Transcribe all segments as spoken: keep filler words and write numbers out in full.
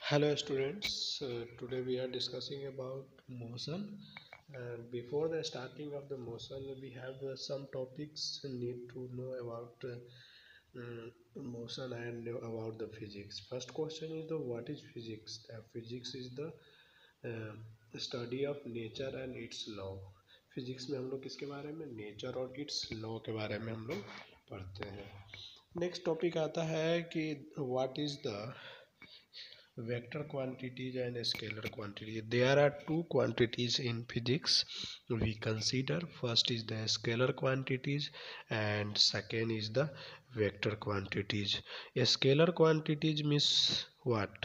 Hello students, uh, today we are discussing about motion. And before the starting of the motion, we have uh, some topics need to know about uh, mm, motion and about the physics. First question is the what is physics? The physics is the uh, study of nature and its law. Physics में हम लोग किसके बारे में nature और it's law के बारे में हम लोग पढ़ते हैं. नेक्स्ट टॉपिक आता है कि what is the vector quantities and scalar quantity. There are two quantities in physics we consider. First is the scalar quantities and second is the vector quantities. A scalar quantities means what?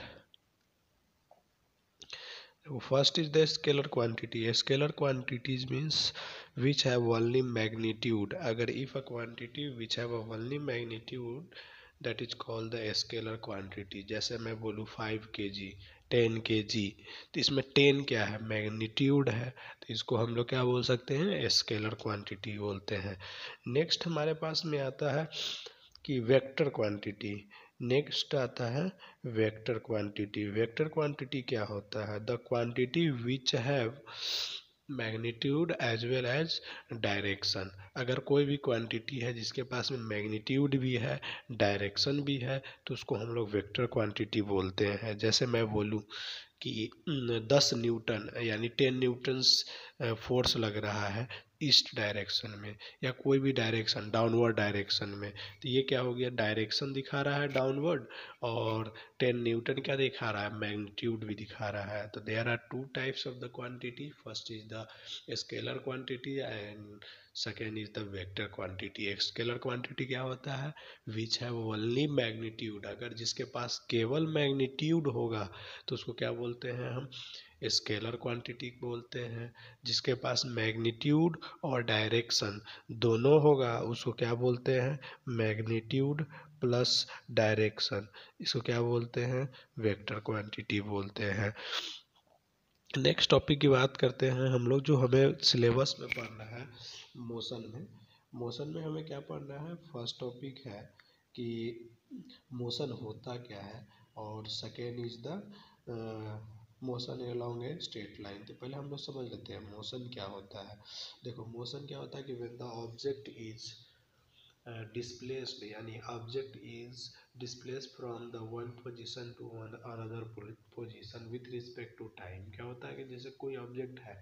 First is the scalar quantity. A scalar quantities means which have only magnitude. अगर if a quantity which have a only magnitude, that is called the scalar quantity. जैसे मैं बोलूँ five के जी ten के जी, तो इसमें ten क्या है, मैग्नीट्यूड है, तो इसको हम लोग क्या बोल सकते हैं, स्केलर क्वांटिटी बोलते हैं. नेक्स्ट हमारे पास में आता है कि वेक्टर क्वांटिटी. नेक्स्ट आता है वेक्टर क्वांटिटी. वेक्टर क्वांटिटी क्या होता है, the quantity which have magnitude as well as direction. अगर कोई भी क्वांटिटी है जिसके पास में मैग्नीट्यूड भी है डायरेक्शन भी है तो उसको हम लोग वेक्टर क्वांटिटी बोलते हैं. जैसे मैं बोलूँ कि दस न्यूटन यानी टेन न्यूटन्स फोर्स लग रहा है ईस्ट डायरेक्शन में या कोई भी डायरेक्शन डाउनवर्ड डायरेक्शन में, तो ये क्या हो गया, डायरेक्शन दिखा रहा है डाउनवर्ड और टेन न्यूटन क्या दिखा रहा है, मैग्नीट्यूड भी दिखा रहा है. तो there are two types of the quantity. First is the scalar quantity and second is the vector quantity. एक स्केलर क्वांटिटी क्या होता है, विच हैव ओनली मैग्नीट्यूड. अगर जिसके पास केवल मैग्नीट्यूड होगा तो उसको क्या बोलते हैं हम, स्केलर क्वांटिटी बोलते हैं. जिसके पास मैग्नीट्यूड और डायरेक्शन दोनों होगा उसको क्या बोलते हैं, मैग्नीट्यूड प्लस डायरेक्शन, इसको क्या बोलते हैं, वेक्टर क्वांटिटी बोलते हैं. नेक्स्ट टॉपिक की बात करते हैं हम लोग, जो हमें सिलेबस में पढ़ना है मोशन में. मोशन में हमें क्या पढ़ना है, फर्स्ट टॉपिक है कि मोशन होता क्या है और second is the motion along a straight line. तो पहले हम लोग समझ लेते हैं मोशन क्या होता है. देखो मोशन क्या होता है कि when the object is displaced यानी object is displace from the one position to another position with respect to time. क्या होता है कि जैसे कोई ऑब्जेक्ट है,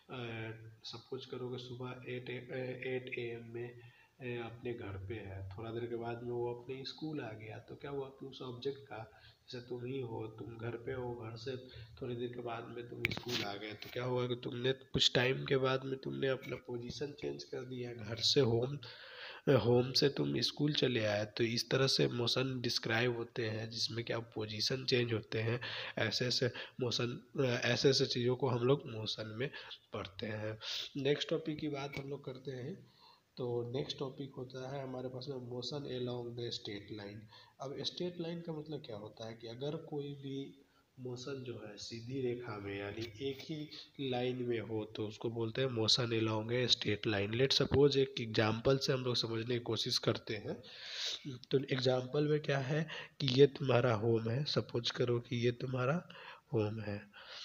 सपोज करो कि सुबह एट एट ए एम में uh, अपने घर पे है, थोड़ा देर के बाद में वो अपने स्कूल आ गया, तो क्या हुआ कि उस ऑब्जेक्ट का, जैसे तुम ही हो, तुम घर पे हो, घर से थोड़ी देर के बाद में तुम स्कूल आ गए, तो क्या हुआ कि तुमने कुछ टाइम के बाद में तुमने अपना पोजीशन चेंज कर दिया, घर से होम होम से तुम स्कूल चले आए. तो इस तरह से मोशन डिस्क्राइब होते हैं जिसमें क्या पोजीशन चेंज होते हैं. ऐसे ऐसे मोशन ऐसे ऐसे चीज़ों को हम लोग मोशन में पढ़ते हैं. नेक्स्ट टॉपिक की बात हम लोग करते हैं. तो नेक्स्ट टॉपिक होता है हमारे पास में motion along the straight line. अब स्ट्रेट लाइन का मतलब क्या होता है कि अगर कोई भी मोशन जो है सीधी रेखा में यानी एक ही लाइन में हो तो उसको बोलते हैं motion along a straight line. Let suppose एक एग्जांपल से हम लोग समझने की कोशिश करते हैं. तो एग्जांपल में क्या है कि ये तुम्हारा होम है, सपोज करो कि ये तुम्हारा होम है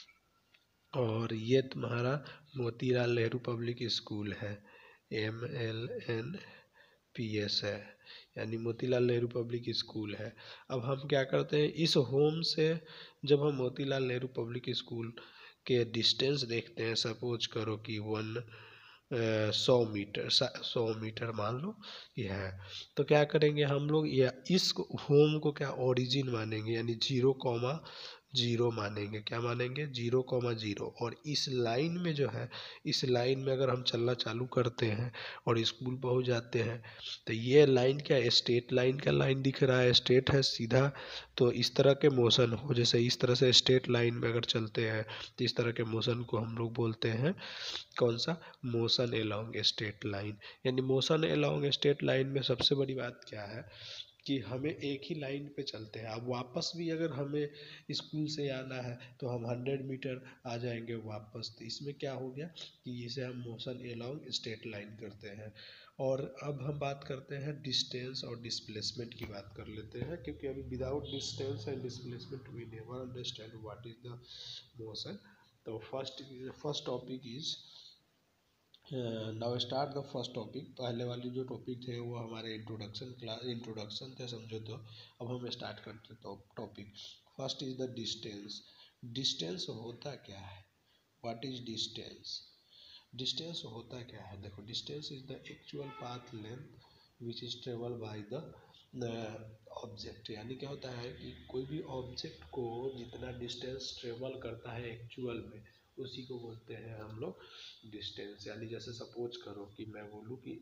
और ये तुम्हारा मोतीलाल नेहरू पब्लिक स्कूल है, M L N P S है, यानी मोतीलाल नेहरू पब्लिक स्कूल है. अब हम क्या करते हैं, इस होम से जब हम मोतीलाल नेहरू पब्लिक स्कूल के डिस्टेंस देखते हैं, सपोज करो कि वन सौ मीटर सौ मीटर मान लो ये है, तो क्या करेंगे हम लोग, या इस होम को क्या ओरिजिन मानेंगे यानी जीरो कॉमा जीरो मानेंगे. क्या मानेंगे, जीरो कॉमा जीरो. और इस लाइन में जो है, इस लाइन में अगर हम चलना चालू करते हैं और स्कूल पहुंच जाते हैं तो ये लाइन क्या है, स्ट्रेट लाइन का लाइन दिख रहा है, स्ट्रेट है सीधा. तो इस तरह के मोशन हो, जैसे इस तरह से स्ट्रेट लाइन में अगर चलते हैं तो इस तरह के मोशन को हम लोग बोलते हैं कौन सा, motion along a straight line. यानी motion along a straight line में सबसे बड़ी बात क्या है कि हमें एक ही लाइन पे चलते हैं. अब वापस भी अगर हमें स्कूल से आना है तो हम हंड्रेड मीटर आ जाएंगे वापस. तो इसमें क्या हो गया कि इसे हम मोशन अलोंग स्ट्रेट लाइन करते हैं. और अब हम बात करते हैं डिस्टेंस और डिस्प्लेसमेंट की बात कर लेते हैं, क्योंकि अभी without distance and displacement we never understand what is the motion. तो first first topic is, now start the first topic. पहले वाली जो टॉपिक थे वो हमारे इंट्रोडक्शन क्लास इंट्रोडक्शन थे समझो। तो अब हम स्टार्ट करते हैं topic. First is the distance. Distance होता क्या है? What is distance? डिस्टेंस होता क्या है? देखो, distance is the actual path length which is travel by the object. यानी क्या होता है कि कोई भी ऑब्जेक्ट को जितना डिस्टेंस ट्रेवल करता है एक्चुअल में, उसी को बोलते हैं हम लोग डिस्टेंस। यानी जैसे सपोज करो कि मैं बोलूँ कि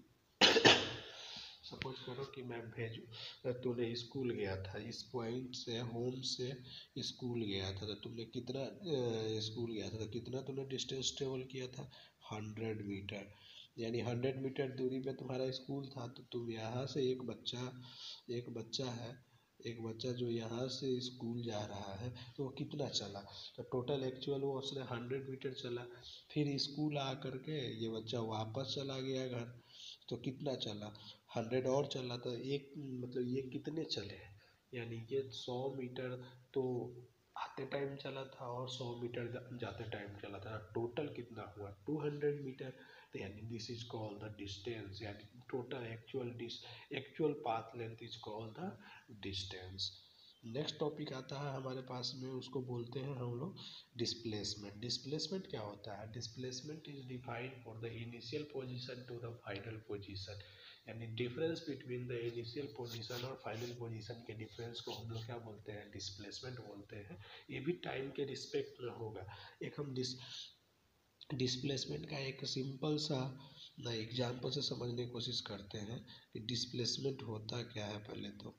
सपोज करो कि मैं भेजूँ, तूने स्कूल गया था, इस पॉइंट से होम से स्कूल गया था, तो तुमने कितना स्कूल गया था तो कितना तूने डिस्टेंस ट्रेवल किया था? Hundred metre. यानी हंड्रेड मीटर दूरी पे तुम्हारा स्कूल था, तो तुम यहाँ से एक बच्चा एक बच्चा है एक बच्चा जो यहाँ से स्कूल जा रहा है, तो वो कितना चला? तो टोटल एक्चुअल वो उसने हंड्रेड मीटर चला। फिर स्कूल आ करके ये बच्चा वापस चला गया घर, तो कितना चला? हंड्रेड और चला। तो एक मतलब ये कितने चले? यानी ये सौ मीटर तो आते टाइम चला था और सौ मीटर जाते टाइम चला था। टोटल कितना हुआ? Two hundred metre. तो यानी this is called the distance. यानी total actual dis actual path length is called the distance. Next topic आता है हमारे पास में, उसको बोलते हैं हम लोग डिस्प्लेसमेंट। डिस्प्लेसमेंट क्या होता है? Displacement is defined for the initial position to the final position. यानी difference between the initial position और फाइनल पोजीशन के डिफरेंस को हम लोग क्या बोलते हैं? डिस्प्लेसमेंट बोलते हैं। ये भी टाइम के रिस्पेक्ट में होगा। एक हम डिस डिस्प्लेसमेंट का एक सिंपल सा एग्जाम्पल से समझने की कोशिश करते हैं कि डिस्प्लेसमेंट होता क्या है। पहले तो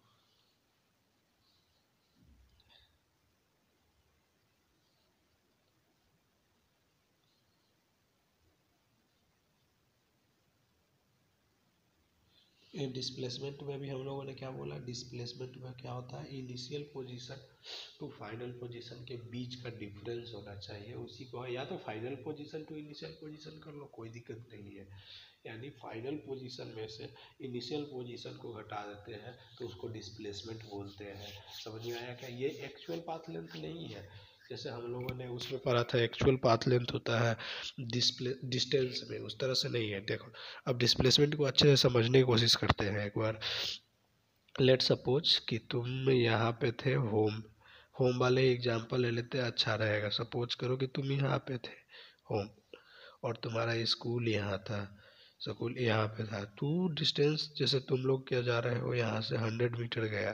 डिस्प्लेसमेंट में भी हम लोगों ने क्या बोला? डिस्प्लेसमेंट में क्या होता है? Initial position to final position के बीच का डिफरेंस होना चाहिए, उसी को है। या तो final position to initial position कर लो, कोई दिक्कत नहीं है। यानी फाइनल पोजीशन में से इनिशियल पोजीशन को घटा देते हैं तो उसको डिस्प्लेसमेंट बोलते हैं। समझ में आया क्या? ये एक्चुअल पाथ लेंथ नहीं है, जैसे हम लोगों ने उसमें पढ़ा था एक्चुअल पाथ लेंथ होता है डिस्प्ले डिस्टेंस में, उस तरह से नहीं है। देखो, अब डिस्प्लेसमेंट को अच्छे से समझने की कोशिश करते हैं एक बार। लेट सपोज कि तुम यहाँ पे थे, होम होम वाले एग्जांपल ले लेते हैं, अच्छा रहेगा। सपोज करो कि तुम यहाँ पे थे होम, और तुम्हारा स्कूल यहाँ था, स्कूल यहाँ पे था। तू डिस्टेंस जैसे तुम लोग क्या जा रहे हो, यहाँ से हंड्रेड मीटर गया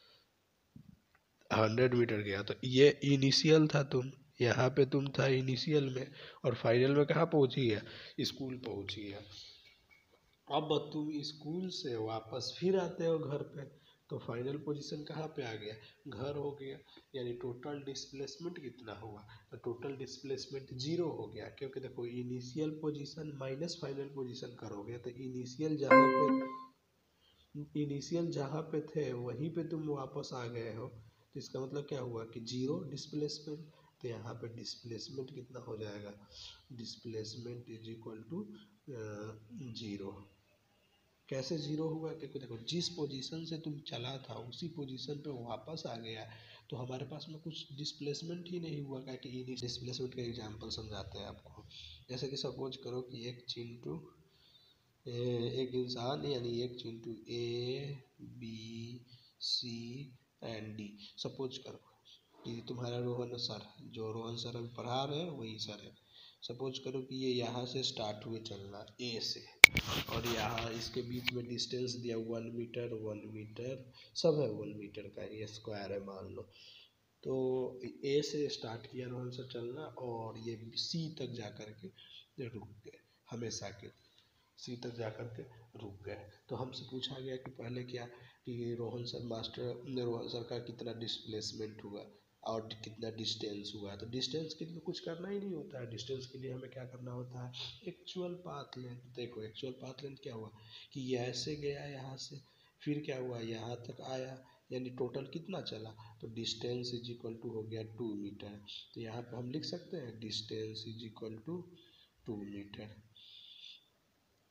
हंड्रेड मीटर गया तो ये इनिशियल था। तुम यहाँ पे तुम था इनिशियल में, और फाइनल में कहाँ पहुँच गया? स्कूल पहुँच गया। अब तुम स्कूल से वापस फिर आते हो घर पे, तो फाइनल पोजीशन कहाँ पे आ गया? घर हो गया। यानी टोटल डिस्प्लेसमेंट कितना हुआ? तो टोटल डिस्प्लेसमेंट जीरो हो गया, क्योंकि देखो initial position minus final position करोगे तो इनिशियल जहाँ पे इनिशियल जहाँ पे थे वहीं पे तुम वापस आ गए हो, तो इसका मतलब क्या हुआ कि जीरो डिस्प्लेसमेंट। तो यहाँ पे डिस्प्लेसमेंट कितना हो जाएगा? Displacement is equal to zero. कैसे जीरो हुआ? क्योंकि देखो जिस पोजीशन से तुम चला था उसी पोजीशन पे वापस आ गया, तो हमारे पास में कुछ डिस्प्लेसमेंट ही नहीं हुआ। क्या कि इनिशियल डिस्प्लेसमेंट का एग्जांपल समझाते हैं आपको। जैसे कि सपोज करो कि एक चिंटू एक इंसान, यानी एक Chintu A B C and D. Suppose करो कि तुम्हारा रोहन सर, जो रोहन सर अभी पढ़ा रहे हैं वही सर है। सपोज करो कि ये यहाँ से स्टार्ट हुए चलना ए से, और यहाँ इसके बीच में डिस्टेंस दिया वन मीटर वन मीटर सब है, वन मीटर का ये स्क्वायर है मान लो। तो ए से स्टार्ट किया रोहन सर चलना, और ये सी तक जा कर के रुक गए हमेशा के लिए। सी तक जा कर के रुक गए। तो हमसे पूछा गया कि पहले क्या कि Rohan sir master Rohan sir का कितना डिस्प्लेसमेंट हुआ और कितना डिस्टेंस हुआ। तो डिस्टेंस के लिए तो कुछ करना ही नहीं होता है। डिस्टेंस के लिए हमें क्या करना होता है? Actual path length. देखो एक्चुअल पाथ लेंथ क्या हुआ कि ये ऐसे गया यहाँ से, फिर क्या हुआ यहाँ तक आया, यानी टोटल कितना चला? तो डिस्टेंस इज इक्वल टू हो गया टू मीटर। तो यहाँ पे हम लिख सकते हैं distance is equal to two metre.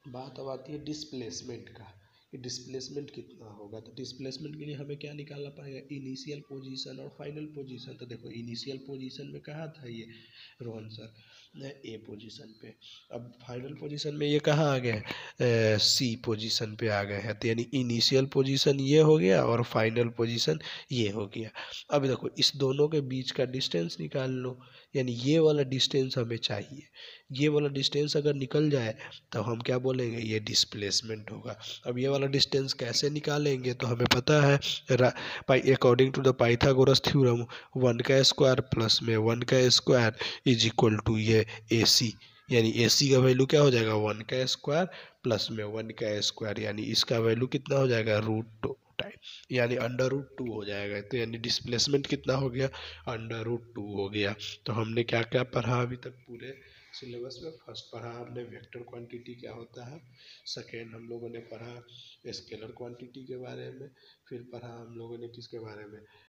बात अब आती है डिस्प्लेसमेंट का, कि डिस्प्लेसमेंट कितना होगा। तो डिस्प्लेसमेंट के लिए हमें क्या निकालना पड़ेगा, इनिशियल पोजीशन और फाइनल पोजीशन। तो देखो इनिशियल पोजीशन में कहाँ था ये रोहन सर, ए पोजीशन पे। अब फाइनल पोजीशन में ये कहाँ आ गए, सी पोजीशन पे आ गए हैं। तो यानी इनिशियल पोजीशन ये हो गया और फाइनल पोजीशन ये हो गया। अब देखो इस दोनों के बीच का डिस्टेंस निकाल लो, यानी ये वाला डिस्टेंस हमें चाहिए। ये वाला डिस्टेंस अगर निकल जाए तो हम क्या बोलेंगे, ये डिस्प्लेसमेंट होगा। अब ये वाला डिस्टेंस कैसे निकालेंगे, तो हमें पता है according to the Pythagoras theorem, one का स्क्वायर प्लस में वन का स्क्वायर इज इक्वल टू ये ए सी, यानी ए सी का वैल्यू क्या हो जाएगा, वन का स्क्वायर प्लस में वन का स्क्वायर, यानी इसका वैल्यू कितना हो जाएगा, रूट टू टाइम, यानी अंडर रूट टू हो जाएगा। तो यानी डिस्प्लेसमेंट कितना हो गया, अंडर रूट टू हो गया। तो हमने क्या क्या पढ़ा अभी तक पूरे सिलेबस में। फर्स्ट पढ़ा हमने वेक्टर क्वांटिटी क्या होता है, सेकेंड हम लोगों ने पढ़ा स्केलर क्वांटिटी के बारे में, फिर पढ़ा हम लोगों ने किसके बारे में,